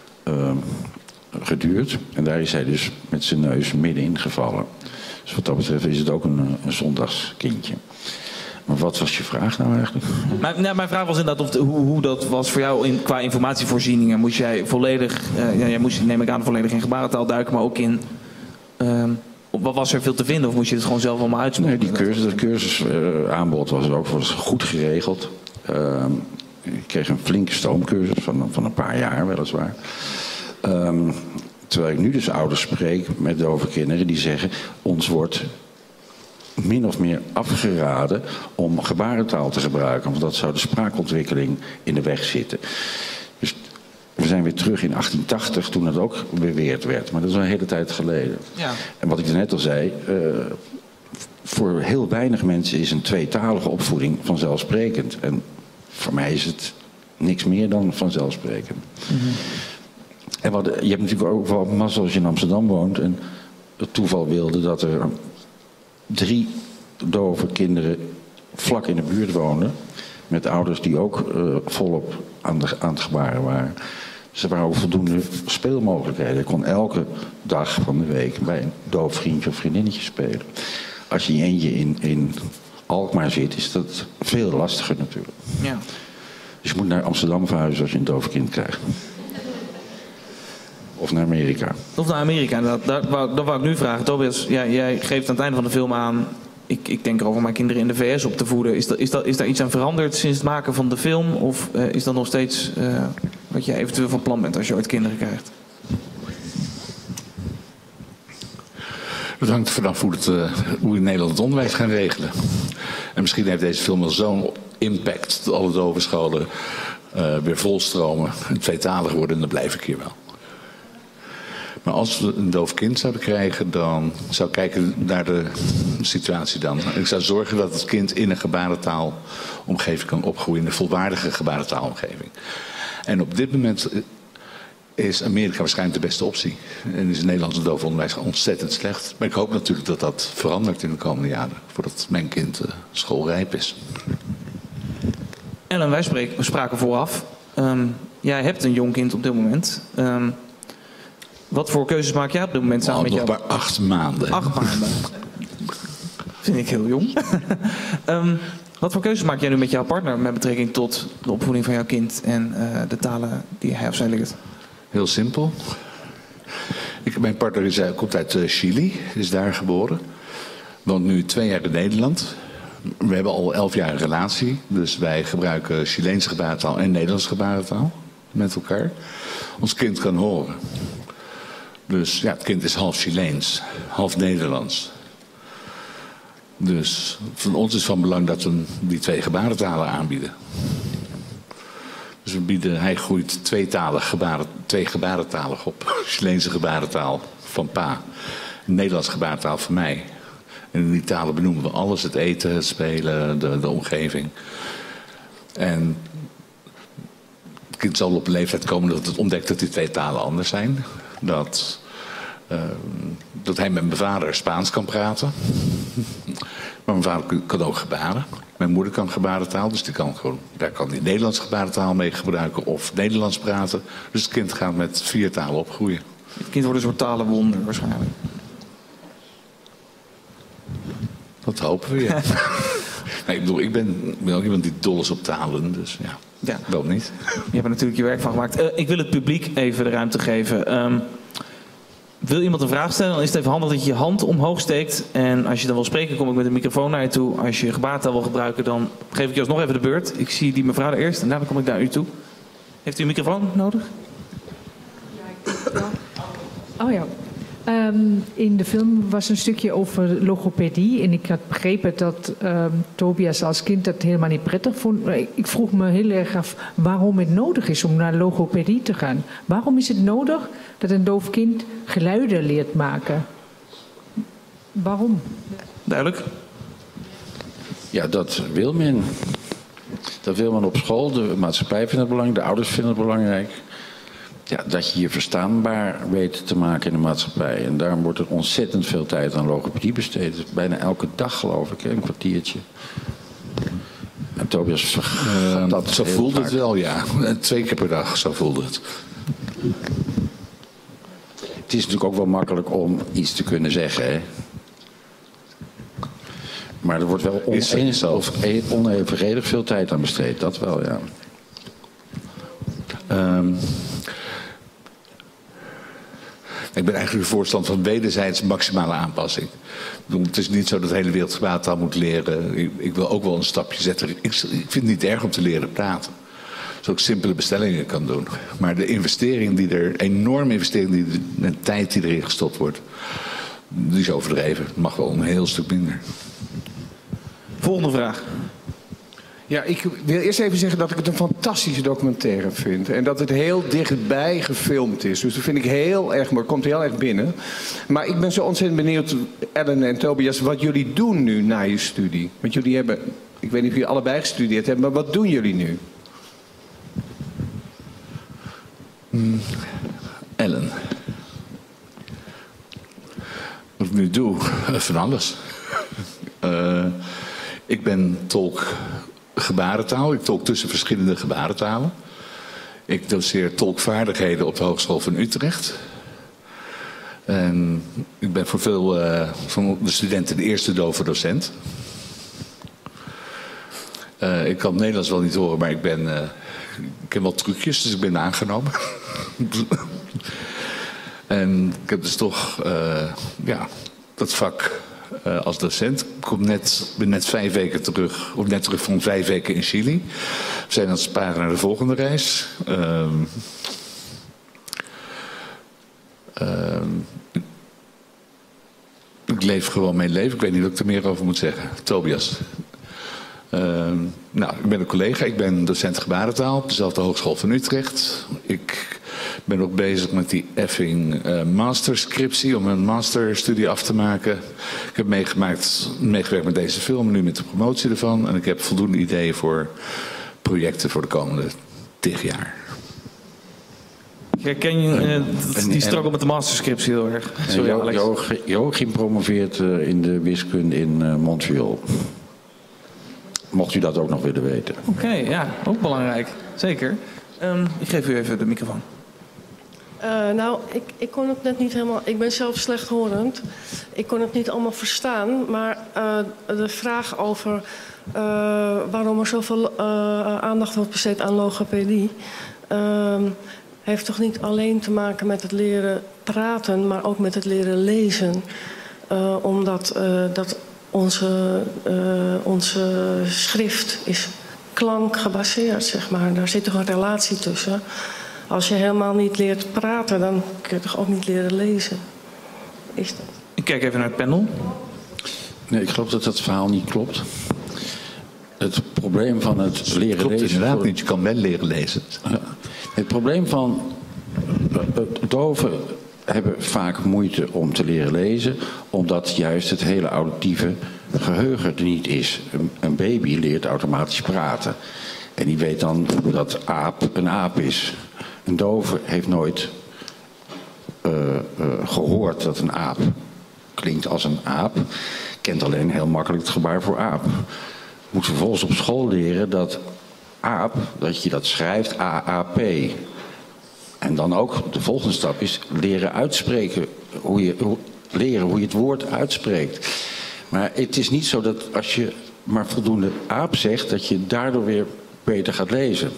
[SPEAKER 3] geduurd. En daar is hij dus met zijn neus middenin gevallen. Dus wat dat betreft is het ook een zondagskindje. Maar wat was je vraag nou eigenlijk?
[SPEAKER 1] Mijn vraag was inderdaad hoe dat was voor jou qua informatievoorzieningen. Moest jij volledig, jij moest, neem ik aan, volledig in gebarentaal duiken, maar ook in... was er veel te vinden of moest je het gewoon zelf allemaal uitzoeken?
[SPEAKER 3] Nee, dat cursusaanbod was goed geregeld. Ik kreeg een flinke stoomcursus van een paar jaar weliswaar. Terwijl ik nu dus ouders spreek met dove kinderen die zeggen, ons wordt min of meer afgeraden om gebarentaal te gebruiken. Want dat zou de spraakontwikkeling in de weg zitten. Dus we zijn weer terug in 1880 toen dat ook beweerd werd. Maar dat is al een hele tijd geleden. Ja. En wat ik net al zei, voor heel weinig mensen is een tweetalige opvoeding vanzelfsprekend. En voor mij is het niks meer dan vanzelfsprekend. Mm-hmm. En je hebt natuurlijk ook wel mazzel als je in Amsterdam woont. En het toeval wilde dat er 3 dove kinderen vlak in de buurt woonden. Met ouders die ook volop aan het gebaren waren. Dus er waren ook voldoende speelmogelijkheden. Je kon elke dag van de week bij een doof vriendje of vriendinnetje spelen. Als je in eentje in Alkmaar zit, is dat veel lastiger natuurlijk. Ja. Dus je moet naar Amsterdam verhuizen als je een doof kind krijgt. Of naar Amerika.
[SPEAKER 1] Of naar Amerika. Dat wou ik nu vragen. Tobias, jij geeft aan het einde van de film aan, ik denk erover mijn kinderen in de VS op te voeden. Is daar iets aan veranderd sinds het maken van de film? Of is dat nog steeds wat je eventueel van plan bent als je ooit kinderen krijgt?
[SPEAKER 2] Dat hangt vanaf hoe we in Nederland het onderwijs gaan regelen. En misschien heeft deze film wel zo'n impact dat alle dovenscholen weer volstromen en tweetalig worden, en dan blijf ik hier wel. Maar als we een doof kind zouden krijgen, dan zou ik kijken naar de situatie dan. Ik zou zorgen dat het kind in een gebarentaalomgeving kan opgroeien, in een volwaardige gebarentaalomgeving. En op dit moment is Amerika waarschijnlijk de beste optie. En is het Nederlandse doofonderwijs ontzettend slecht. Maar ik hoop natuurlijk dat dat verandert in de komende jaren, voordat mijn kind schoolrijp is.
[SPEAKER 1] Ellen, wij spraken vooraf. Jij hebt een jong kind op dit moment. Wat voor keuzes maak jij op dit moment samen met jou?
[SPEAKER 2] Nog maar 8 maanden.
[SPEAKER 1] 8 maanden. Vind ik heel jong. Wat voor keuzes maak jij nu met jouw partner met betrekking tot de opvoeding van jouw kind en de talen die hij of zij leert?
[SPEAKER 2] Heel simpel. Mijn partner komt uit Chili, is daar geboren. Woont nu 2 jaar in Nederland. We hebben al 11 jaar een relatie. Dus wij gebruiken Chileense gebarentaal en Nederlandse gebarentaal met elkaar. Ons kind kan horen. Dus ja, het kind is half Chileens, half Nederlands. Dus van ons is van belang dat we die 2 gebarentalen aanbieden. Dus hij groeit 2 gebarentalig op. Chileense gebarentaal van pa, Nederlands gebarentaal van mij. En in die talen benoemen we alles, het eten, het spelen, de omgeving. En het kind zal op een leeftijd komen dat het ontdekt dat die 2 talen anders zijn. Dat hij met mijn vader Spaans kan praten. Maar mijn vader kan ook gebaren. Mijn moeder kan gebarentaal, dus daar kan hij Nederlands gebarentaal mee gebruiken of Nederlands praten. Dus het kind gaat met 4 talen opgroeien.
[SPEAKER 1] Het kind wordt een soort talenwonder waarschijnlijk.
[SPEAKER 2] Dat hopen we, ja. Nee, ik bedoel, ik ben ook iemand die dol is op talen, dus ja. Wel niet.
[SPEAKER 1] Je hebt er natuurlijk je werk van gemaakt. Ik wil het publiek even de ruimte geven. Wil iemand een vraag stellen, dan is het even handig dat je je hand omhoog steekt. En als je dan wil spreken, kom ik met een microfoon naar je toe. Als je gebarentaal wil gebruiken, dan geef ik je alsnog even de beurt. Ik zie die mevrouw er eerst en daarna kom ik naar u toe. Heeft u een microfoon nodig?
[SPEAKER 4] Oh ja. In de film was een stukje over logopedie. En ik had begrepen dat Tobias als kind dat helemaal niet prettig vond. Ik vroeg me heel erg af waarom het nodig is om naar logopedie te gaan. Waarom is het nodig dat een doof kind geluiden leert maken? Waarom?
[SPEAKER 1] Duidelijk.
[SPEAKER 3] Ja, dat wil men. Dat wil men op school. De maatschappij vindt het belangrijk. De ouders vinden het belangrijk. Ja, dat je je verstaanbaar weet te maken in de maatschappij. En daarom wordt er ontzettend veel tijd aan logopedie besteed. Bijna elke dag, geloof ik, een kwartiertje. En Tobias dat
[SPEAKER 2] zo voelde het wel, ja. 2 keer per dag, zo voelde het.
[SPEAKER 3] Het is natuurlijk ook wel makkelijk om iets te zeggen, hè. Maar er wordt wel onevenredig veel tijd aan besteed. Dat wel, ja.
[SPEAKER 2] Ik ben eigenlijk een voorstander van wederzijds maximale aanpassing. Ik bedoel, het is niet zo dat de hele wereld gebarentaal moet leren. Ik wil ook wel een stapje zetten. Ik vind het niet erg om te leren praten. Zodat ik simpele bestellingen kan doen. Maar de enorme investering, de tijd die erin gestopt wordt, die is overdreven. Het mag wel een heel stuk minder.
[SPEAKER 1] Volgende vraag.
[SPEAKER 5] Ja, ik wil eerst even zeggen dat ik het een fantastische documentaire vind. En dat het heel dichtbij gefilmd is. Dus dat vind ik heel erg mooi. Komt heel erg binnen. Maar ik ben zo ontzettend benieuwd, Ellen en Tobias, wat jullie doen nu na je studie. Want jullie hebben, ik weet niet of jullie allebei gestudeerd hebben, maar wat doen jullie nu?
[SPEAKER 2] Ellen. Wat ik nu doe? Van alles. Ik ben tolk gebarentaal. Ik tolk tussen verschillende gebarentalen. Ik doseer tolkvaardigheden op de Hogeschool van Utrecht. En ik ben voor veel van de studenten de eerste dove docent. Ik kan het Nederlands wel niet horen, maar ik ken wel trucjes, dus ik ben aangenomen. En ik heb dus toch dat vak als docent. Ik ben net 5 weken terug, of net terug van 5 weken in Chili. We zijn aan het sparen naar de volgende reis. Ik leef gewoon mijn leven. Ik weet niet wat ik er meer over moet zeggen. Tobias. Nou, ik ben een collega, ik ben docent gebarentaal op dezelfde Hogeschool van Utrecht. Ik ben ook bezig met die effing masterscriptie om een masterstudie af te maken. Ik heb meegewerkt met deze film, nu met de promotie ervan. En ik heb voldoende ideeën voor projecten voor de komende 10 jaar.
[SPEAKER 1] Herken je die struggle met de masterscriptie heel erg? Sorry, Alex.
[SPEAKER 3] Joachim promoveert in de wiskunde in Montreal. Mocht u dat ook nog willen weten.
[SPEAKER 1] Oké, ja, ook belangrijk. Zeker. Ik geef u even de microfoon.
[SPEAKER 6] Nou, ik kon het net niet helemaal... Ik ben zelf slechthorend. Ik kon het niet allemaal verstaan. Maar de vraag over waarom er zoveel aandacht wordt besteed aan logopedie... heeft toch niet alleen te maken met het leren praten, maar ook met het leren lezen. Omdat onze schrift is klankgebaseerd, zeg maar. Daar zit toch een relatie tussen. Als je helemaal niet leert praten, dan kun je toch ook niet leren lezen. Is dat?
[SPEAKER 1] Ik kijk even naar het panel.
[SPEAKER 3] Nee, ik geloof dat dat verhaal niet klopt. Het probleem van het leren
[SPEAKER 2] Klopt
[SPEAKER 3] lezen...
[SPEAKER 2] inderdaad niet, je kan wel leren lezen.
[SPEAKER 3] Het probleem van doven hebben vaak moeite om te leren lezen, omdat juist het hele auditieve geheugen er niet is. Een baby leert automatisch praten. En die weet dan dat aap een aap is. Een dove heeft nooit gehoord dat een aap klinkt als een aap. Kent alleen heel makkelijk het gebaar voor aap. Moet vervolgens op school leren dat aap, dat je dat schrijft AAP. En dan ook de volgende stap is leren uitspreken, leren hoe je het woord uitspreekt. Maar het is niet zo dat als je maar voldoende aap zegt, dat je daardoor weer beter gaat lezen.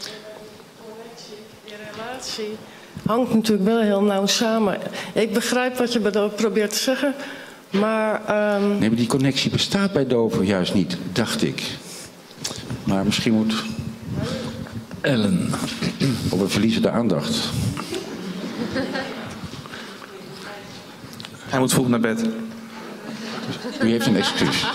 [SPEAKER 6] Die relatie hangt natuurlijk wel heel nauw samen. Ik begrijp wat je probeert te zeggen, maar...
[SPEAKER 3] Nee, maar die connectie bestaat bij doven juist niet, dacht ik. Maar misschien moet...
[SPEAKER 2] Ellen.
[SPEAKER 3] Of we verliezen de aandacht.
[SPEAKER 1] Hij moet vroeg naar bed.
[SPEAKER 3] U heeft een excuus.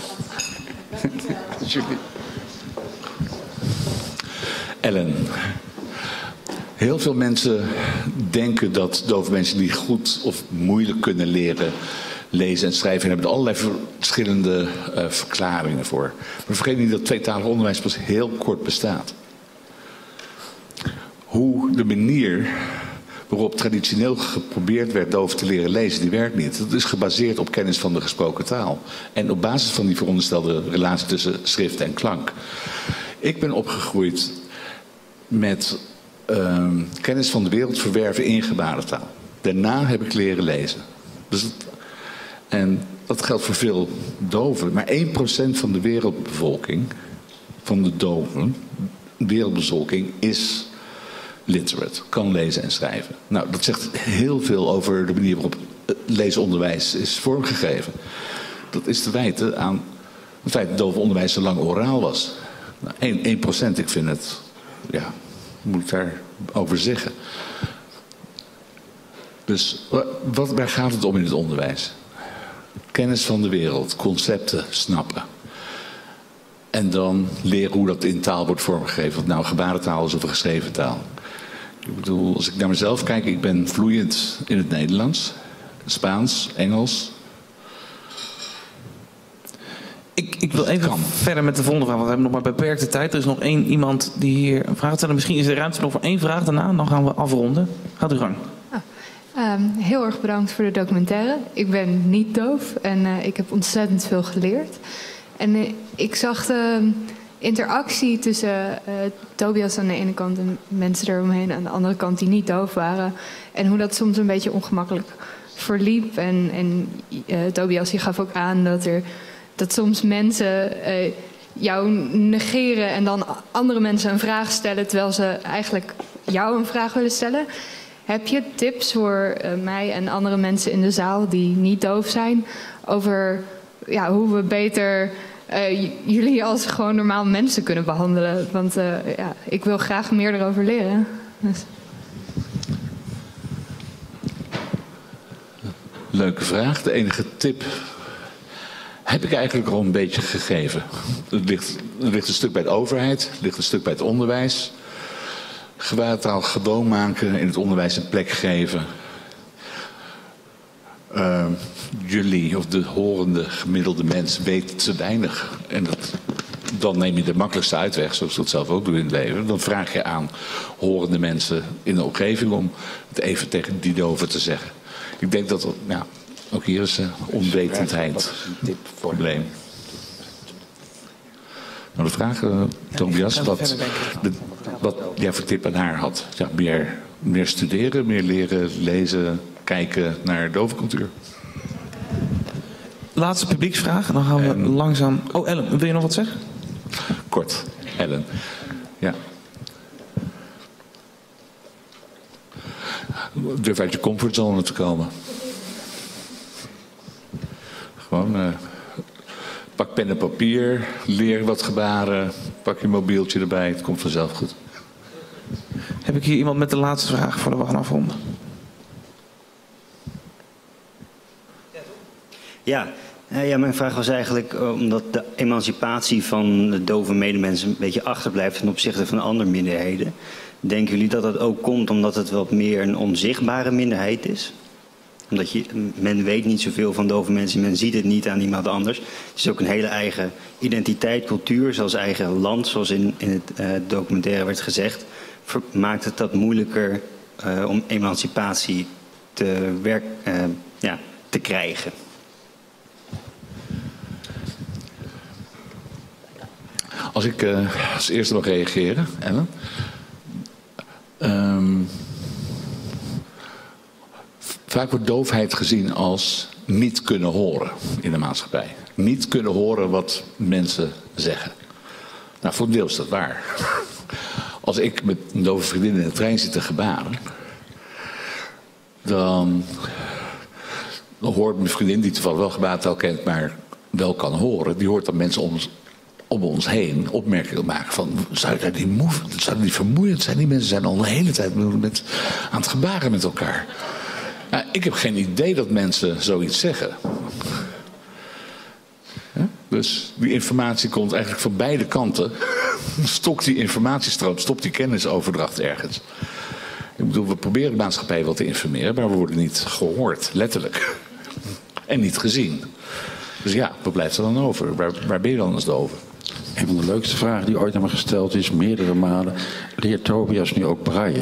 [SPEAKER 2] Ellen. Heel veel mensen denken dat dove mensen die goed of moeilijk kunnen leren lezen en schrijven, hebben er allerlei verschillende verklaringen voor. Maar vergeet niet dat tweetalig onderwijs pas heel kort bestaat. Hoe de manier waarop traditioneel geprobeerd werd doof te leren lezen, die werkt niet. Dat is gebaseerd op kennis van de gesproken taal. En op basis van die veronderstelde relatie tussen schrift en klank. Ik ben opgegroeid met kennis van de wereld verwerven in gebarentaal. Daarna heb ik leren lezen. En dat geldt voor veel doven. Maar 1% van de wereldbevolking, van de doven, wereldbevolking, is literate, kan lezen en schrijven. Nou, dat zegt heel veel over de manier waarop leesonderwijs is vormgegeven. Dat is te wijten aan het feit dat dove onderwijs zo lang oraal was. Nou, 1%, ik vind het, ja, moet ik daarover zeggen. Dus waar gaat het om in het onderwijs? Kennis van de wereld, concepten snappen. En dan leren hoe dat in taal wordt vormgegeven. Of het nou gebarentaal is of een geschreven taal. Ik bedoel, als ik naar mezelf kijk, ik ben vloeiend in het Nederlands, Spaans, Engels.
[SPEAKER 1] Ik wil even verder met de volgende vraag, want we hebben nog maar beperkte tijd. Er is nog iemand die hier een vraag stelt. Misschien is er ruimte nog voor 1 vraag daarna, dan gaan we afronden. Gaat u gang.
[SPEAKER 7] Heel erg bedankt voor de documentaire. Ik ben niet doof en ik heb ontzettend veel geleerd. En ik zag de interactie tussen Tobias aan de ene kant en mensen eromheen aan de andere kant die niet doof waren. En hoe dat soms een beetje ongemakkelijk verliep. En Tobias die gaf ook aan dat soms mensen jou negeren en dan andere mensen een vraag stellen terwijl ze eigenlijk jou een vraag willen stellen. Heb je tips voor mij en andere mensen in de zaal die niet doof zijn over hoe we beter jullie als gewoon normaal mensen kunnen behandelen? Want ik wil graag meer erover leren. Dus.
[SPEAKER 2] Leuke vraag. De enige tip. heb ik eigenlijk al een beetje gegeven. Het ligt een stuk bij de overheid, het ligt een stuk bij het onderwijs. Gebarentaal gewoon maken, in het onderwijs een plek geven. Jullie, of de horende gemiddelde mens, weten te weinig. En dan neem je de makkelijkste uitweg, zoals ik dat zelf ook doe in het leven. Dan vraag je aan horende mensen in de omgeving om het even tegen die doven te zeggen. Ik denk dat ook hier is onwetendheid een probleem. Nou, de vraag, Tobias, wat jij voor tip aan haar had. Ja, meer studeren, meer leren, lezen, kijken naar dovencultuur.
[SPEAKER 1] Laatste publieksvraag en dan gaan we langzaam... Oh, Ellen, wil je nog wat zeggen?
[SPEAKER 2] Kort, Ellen. Ja. Durf uit je comfortzone te komen. Gewoon pak pen en papier, leer wat gebaren, pak je mobieltje erbij, het komt vanzelf goed.
[SPEAKER 1] Heb ik hier iemand met de laatste vraag voordat we gaan afronden?
[SPEAKER 8] Ja, mijn vraag was eigenlijk omdat de emancipatie van de dove medemensen een beetje achterblijft ten opzichte van andere minderheden. Denken jullie dat dat ook komt omdat het wat meer een onzichtbare minderheid is? Omdat men weet niet zoveel van dove mensen, men ziet het niet aan iemand anders. Het is ook een hele eigen identiteit, cultuur, zelfs eigen land, zoals in het documentaire werd gezegd. Maakt het dat moeilijker om emancipatie te krijgen?
[SPEAKER 2] Als ik als eerste mag reageren, Ellen. Vaak wordt doofheid gezien als niet kunnen horen in de maatschappij. Niet kunnen horen wat mensen zeggen. Nou, voor een deel is dat waar. Als ik met een dove vriendin in de trein zit te gebaren, dan hoort mijn vriendin, die toevallig wel gebarentaal kent, maar wel kan horen, die hoort dan mensen om ons heen opmerkingen maken van, zou dat niet vermoeiend zijn? Die mensen zijn al de hele tijd aan het gebaren met elkaar. Nou, ik heb geen idee dat mensen zoiets zeggen. Ja? Dus die informatie komt eigenlijk van beide kanten. Stopt die informatiestroom, stopt die kennisoverdracht ergens. Ik bedoel, we proberen de maatschappij wel te informeren, maar we worden niet gehoord, letterlijk. En niet gezien. Dus ja, wat blijft er dan over? Waar ben je dan als dove?
[SPEAKER 3] Een van de leukste vragen die ooit aan me gesteld is, meerdere malen, leert Tobias nu ook braille?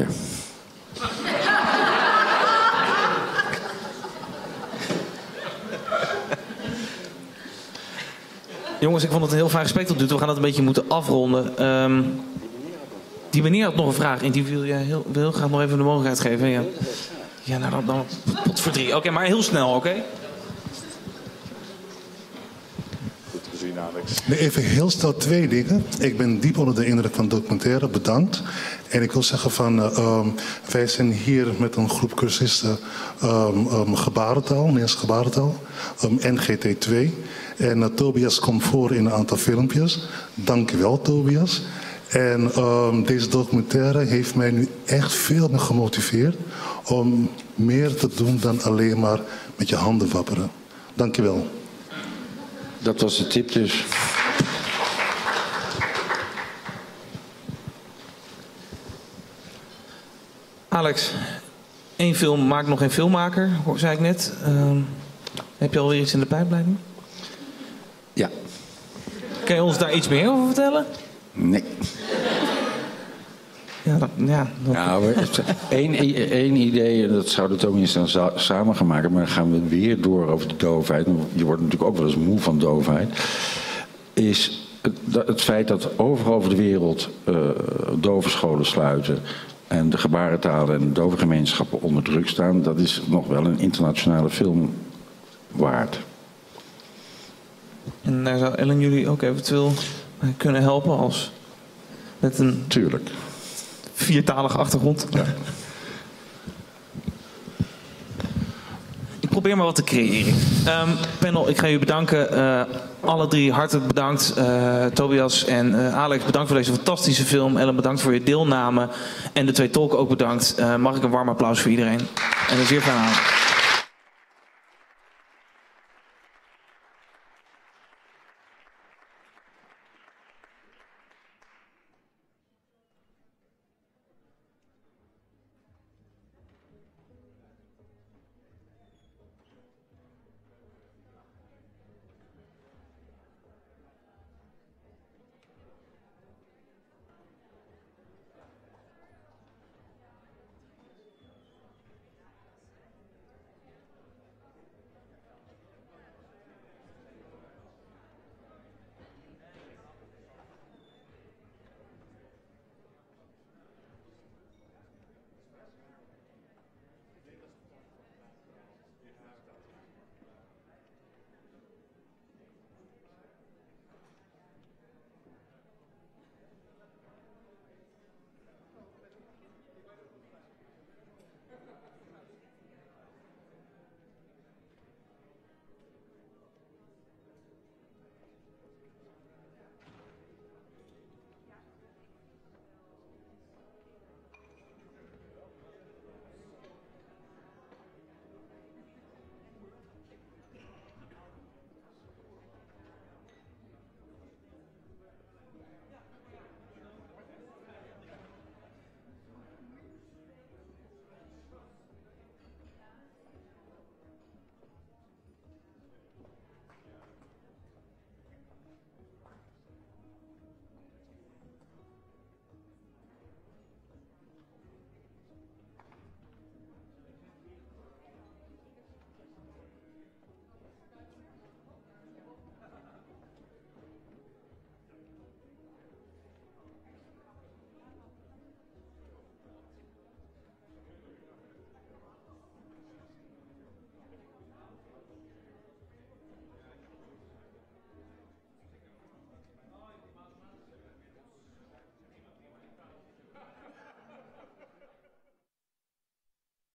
[SPEAKER 1] Jongens, ik vond het een heel fijn gesprek tot nu toe. We gaan dat een beetje moeten afronden. Die meneer had nog een vraag en die wil heel graag nog even de mogelijkheid geven. Ja, nou dan pot voor 3. Oké, maar heel snel, oké?
[SPEAKER 2] Goed gezien, Alex.
[SPEAKER 9] Nee, even heel snel 2 dingen. Ik ben diep onder de indruk van de documentaire. Bedankt. En ik wil zeggen van, wij zijn hier met een groep cursisten gebarentaal, Nederlands gebarentaal, NGT2. En Tobias komt voor in een aantal filmpjes. Dank je wel, Tobias. En deze documentaire heeft mij nu echt veel meer gemotiveerd om meer te doen dan alleen maar met je handen wapperen. Dank je wel.
[SPEAKER 3] Dat was de tip dus.
[SPEAKER 1] Alex, 1 film maakt nog geen filmmaker, zei ik net. Heb je alweer iets in de pijpleiding?
[SPEAKER 3] Ja.
[SPEAKER 1] Kan je ons daar iets meer over vertellen?
[SPEAKER 3] Nee.
[SPEAKER 1] Nou,
[SPEAKER 3] één idee, dat zouden het ook niet dan samen gaan maken, maar dan gaan we weer door over de doofheid. Je wordt natuurlijk ook wel eens moe van doofheid. Is het feit dat overal over de wereld dovenscholen sluiten en de gebarentalen en de dovengemeenschappen onder druk staan, dat is nog wel een internationale film waard.
[SPEAKER 1] En daar zou Ellen jullie ook eventueel kunnen helpen als met een
[SPEAKER 3] Tuurlijk.
[SPEAKER 1] 4-talige achtergrond.
[SPEAKER 3] Ja.
[SPEAKER 1] Ik probeer maar wat te creëren. Panel, ik ga jullie bedanken. Alle 3 hartelijk bedankt. Tobias en Alex, bedankt voor deze fantastische film. Ellen, bedankt voor je deelname. En de 2 tolken ook bedankt. Mag ik een warm applaus voor iedereen. En een zeer fijne avond.